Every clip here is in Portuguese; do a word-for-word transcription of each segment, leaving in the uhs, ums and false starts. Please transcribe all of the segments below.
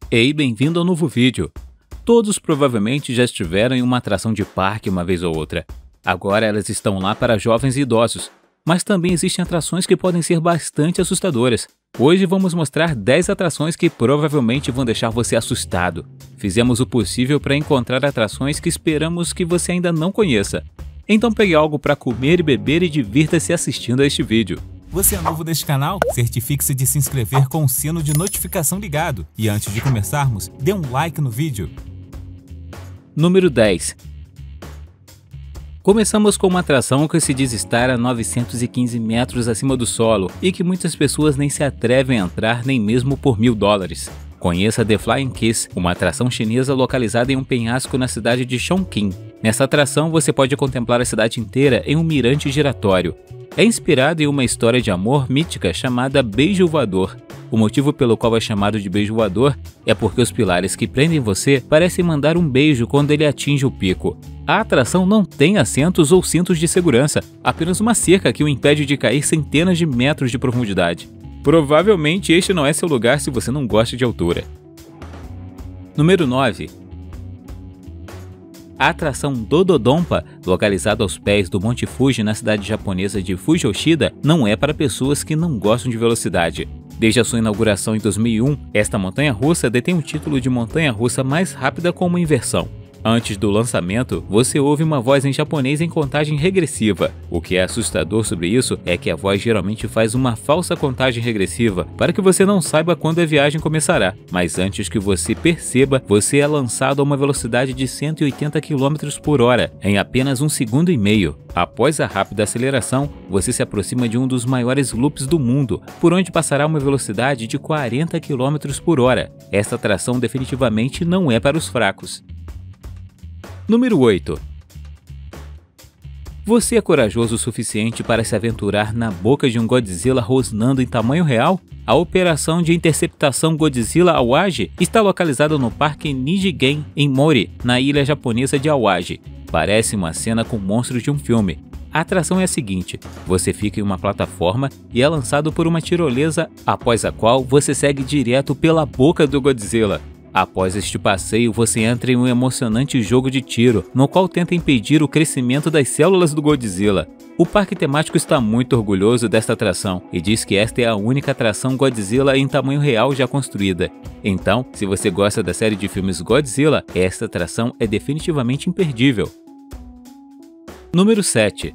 Ei, bem-vindo ao novo vídeo! Todos provavelmente já estiveram em uma atração de parque uma vez ou outra. Agora elas estão lá para jovens e idosos, mas também existem atrações que podem ser bastante assustadoras. Hoje vamos mostrar dez atrações que provavelmente vão deixar você assustado. Fizemos o possível para encontrar atrações que esperamos que você ainda não conheça. Então pegue algo para comer e beber e divirta-se assistindo a este vídeo. Você é novo neste canal? Certifique-se de se inscrever com o sino de notificação ligado. E antes de começarmos, dê um like no vídeo. Número dez. Começamos com uma atração que se diz estar a novecentos e quinze metros acima do solo e que muitas pessoas nem se atrevem a entrar nem mesmo por mil dólares. Conheça The Flying Kiss, uma atração chinesa localizada em um penhasco na cidade de Chongqing. Nessa atração você pode contemplar a cidade inteira em um mirante giratório. É inspirado em uma história de amor mítica chamada Beijo Voador. O motivo pelo qual é chamado de beijo voador é porque os pilares que prendem você parecem mandar um beijo quando ele atinge o pico. A atração não tem assentos ou cintos de segurança, apenas uma cerca que o impede de cair centenas de metros de profundidade. Provavelmente este não é seu lugar se você não gosta de altura. Número nove. A atração Dododonpa, localizada aos pés do Monte Fuji na cidade japonesa de Fujoshida, não é para pessoas que não gostam de velocidade. Desde a sua inauguração em dois mil e um, esta montanha-russa detém o título de montanha-russa mais rápida com uma inversão. Antes do lançamento, você ouve uma voz em japonês em contagem regressiva. O que é assustador sobre isso é que a voz geralmente faz uma falsa contagem regressiva para que você não saiba quando a viagem começará. Mas antes que você perceba, você é lançado a uma velocidade de cento e oitenta quilômetros por hora em apenas um segundo e meio. Após a rápida aceleração, você se aproxima de um dos maiores loops do mundo, por onde passará uma velocidade de quarenta quilômetros por hora. Esta atração definitivamente não é para os fracos. Número oito. Você é corajoso o suficiente para se aventurar na boca de um Godzilla rosnando em tamanho real? A operação de interceptação Godzilla Awaji está localizada no Parque Nijigen, em Mori, na ilha japonesa de Awaji. Parece uma cena com monstros de um filme. A atração é a seguinte: você fica em uma plataforma e é lançado por uma tirolesa, após a qual você segue direto pela boca do Godzilla. Após este passeio, você entra em um emocionante jogo de tiro, no qual tenta impedir o crescimento das células do Godzilla. O parque temático está muito orgulhoso desta atração e diz que esta é a única atração Godzilla em tamanho real já construída. Então, se você gosta da série de filmes Godzilla, esta atração é definitivamente imperdível. Número sete.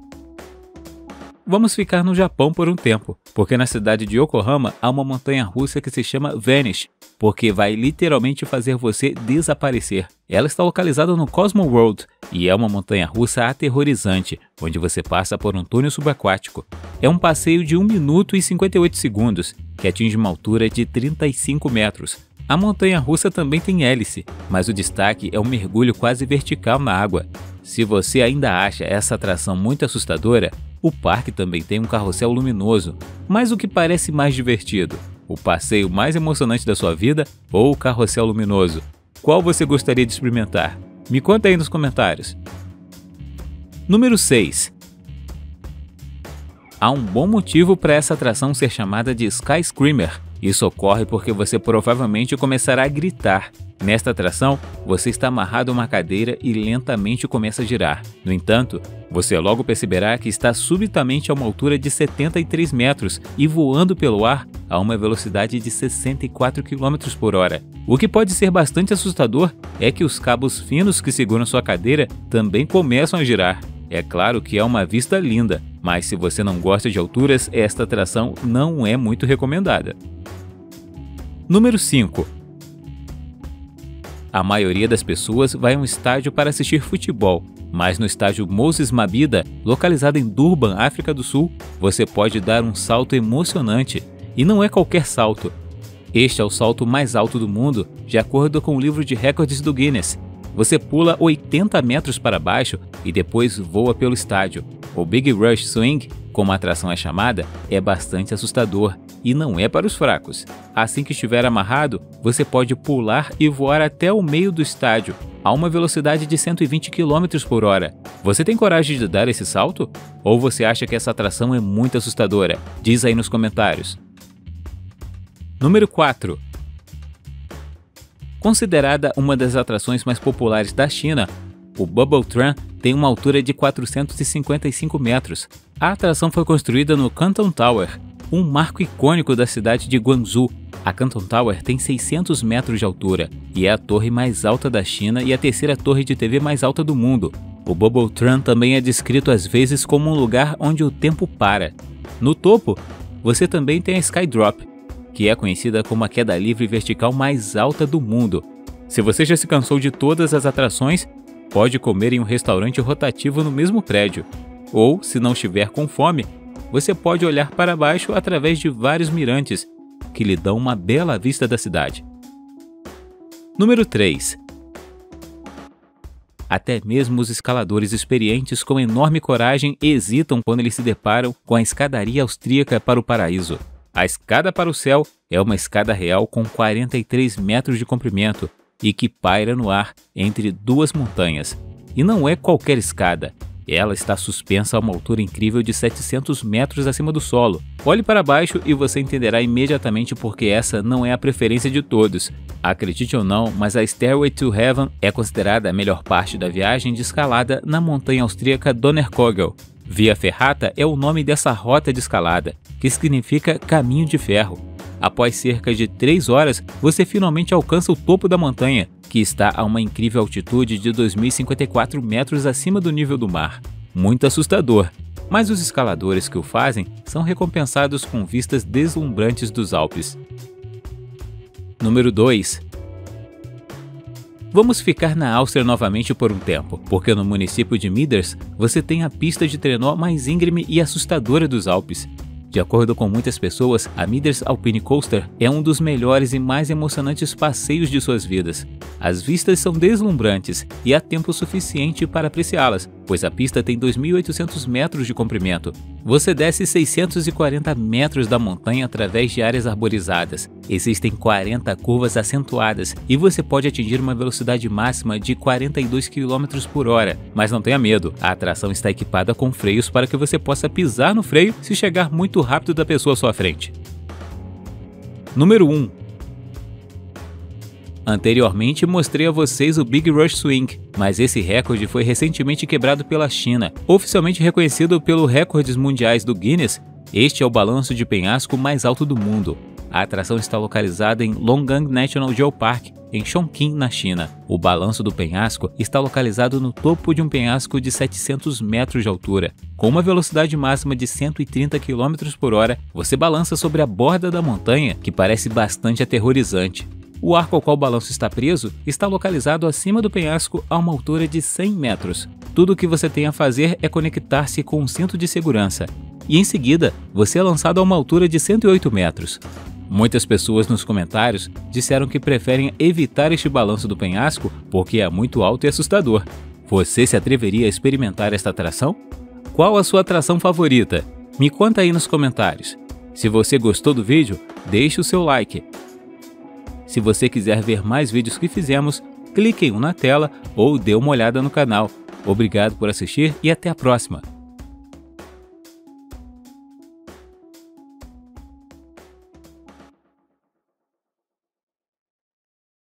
Vamos ficar no Japão por um tempo, porque na cidade de Yokohama há uma montanha-russa que se chama Vanish, porque vai literalmente fazer você desaparecer. Ela está localizada no Cosmo World e é uma montanha-russa aterrorizante, onde você passa por um túnel subaquático. É um passeio de um minuto e cinquenta e oito segundos, que atinge uma altura de trinta e cinco metros. A montanha-russa também tem hélice, mas o destaque é um mergulho quase vertical na água. Se você ainda acha essa atração muito assustadora, o parque também tem um carrossel luminoso, mas o que parece mais divertido? O passeio mais emocionante da sua vida ou o carrossel luminoso? Qual você gostaria de experimentar? Me conta aí nos comentários. Número seis. Há um bom motivo para essa atração ser chamada de Sky Screamer. Isso ocorre porque você provavelmente começará a gritar. Nesta atração, você está amarrado a uma cadeira e lentamente começa a girar. No entanto, você logo perceberá que está subitamente a uma altura de setenta e três metros e voando pelo ar a uma velocidade de sessenta e quatro quilômetros por hora. O que pode ser bastante assustador é que os cabos finos que seguram sua cadeira também começam a girar. É claro que é uma vista linda, mas se você não gosta de alturas, esta atração não é muito recomendada. Número cinco. A maioria das pessoas vai a um estádio para assistir futebol, mas no estádio Moses Mabhida, localizado em Durban, África do Sul, você pode dar um salto emocionante. E não é qualquer salto. Este é o salto mais alto do mundo, de acordo com o livro de recordes do Guinness. Você pula oitenta metros para baixo e depois voa pelo estádio. O Big Rush Swing, como a atração é chamada, é bastante assustador e não é para os fracos. Assim que estiver amarrado, você pode pular e voar até o meio do estádio, a uma velocidade de cento e vinte quilômetros por hora. Você tem coragem de dar esse salto? Ou você acha que essa atração é muito assustadora? Diz aí nos comentários. Número quatro. Considerada uma das atrações mais populares da China, o Bubble Tram tem uma altura de quatrocentos e cinquenta e cinco metros. A atração foi construída no Canton Tower, um marco icônico da cidade de Guangzhou. A Canton Tower tem seiscentos metros de altura e é a torre mais alta da China e a terceira torre de T V mais alta do mundo. O Bubble Tram também é descrito às vezes como um lugar onde o tempo para. No topo, você também tem a Skydrop, que é conhecida como a queda livre vertical mais alta do mundo. Se você já se cansou de todas as atrações, pode comer em um restaurante rotativo no mesmo prédio. Ou, se não estiver com fome, você pode olhar para baixo através de vários mirantes, que lhe dão uma bela vista da cidade. Número três. Até mesmo os escaladores experientes com enorme coragem hesitam quando eles se deparam com a escadaria austríaca para o paraíso. A escada para o céu é uma escada real com quarenta e três metros de comprimento e que paira no ar entre duas montanhas. E não é qualquer escada. Ela está suspensa a uma altura incrível de setecentos metros acima do solo. Olhe para baixo e você entenderá imediatamente porque essa não é a preferência de todos. Acredite ou não, mas a Stairway to Heaven é considerada a melhor parte da viagem de escalada na montanha austríaca Donnerkogel. Via Ferrata é o nome dessa rota de escalada, que significa caminho de ferro. Após cerca de três horas, você finalmente alcança o topo da montanha, que está a uma incrível altitude de dois mil e cinquenta e quatro metros acima do nível do mar. Muito assustador, mas os escaladores que o fazem são recompensados com vistas deslumbrantes dos Alpes. Número dois. Vamos ficar na Áustria novamente por um tempo, porque no município de Miders você tem a pista de trenó mais íngreme e assustadora dos Alpes. De acordo com muitas pessoas, a Miders Alpine Coaster é um dos melhores e mais emocionantes passeios de suas vidas. As vistas são deslumbrantes e há tempo suficiente para apreciá-las, pois a pista tem dois mil e oitocentos metros de comprimento. Você desce seiscentos e quarenta metros da montanha através de áreas arborizadas. Existem quarenta curvas acentuadas e você pode atingir uma velocidade máxima de quarenta e dois quilômetros por hora. Mas não tenha medo, a atração está equipada com freios para que você possa pisar no freio se chegar muito rápido da pessoa à sua frente. Número um. Anteriormente mostrei a vocês o Big Rush Swing, mas esse recorde foi recentemente quebrado pela China. Oficialmente reconhecido pelos recordes mundiais do Guinness, este é o balanço de penhasco mais alto do mundo. A atração está localizada em Longgang National Geopark, em Chongqing, na China. O balanço do penhasco está localizado no topo de um penhasco de setecentos metros de altura. Com uma velocidade máxima de cento e trinta quilômetros por hora, você balança sobre a borda da montanha, que parece bastante aterrorizante. O arco ao qual o balanço está preso está localizado acima do penhasco a uma altura de cem metros. Tudo o que você tem a fazer é conectar-se com um cinto de segurança. E em seguida, você é lançado a uma altura de cento e oito metros. Muitas pessoas nos comentários disseram que preferem evitar este balanço do penhasco porque é muito alto e assustador. Você se atreveria a experimentar esta atração? Qual a sua atração favorita? Me conta aí nos comentários. Se você gostou do vídeo, deixe o seu like. Se você quiser ver mais vídeos que fizemos, clique em um na tela ou dê uma olhada no canal. Obrigado por assistir e até a próxima!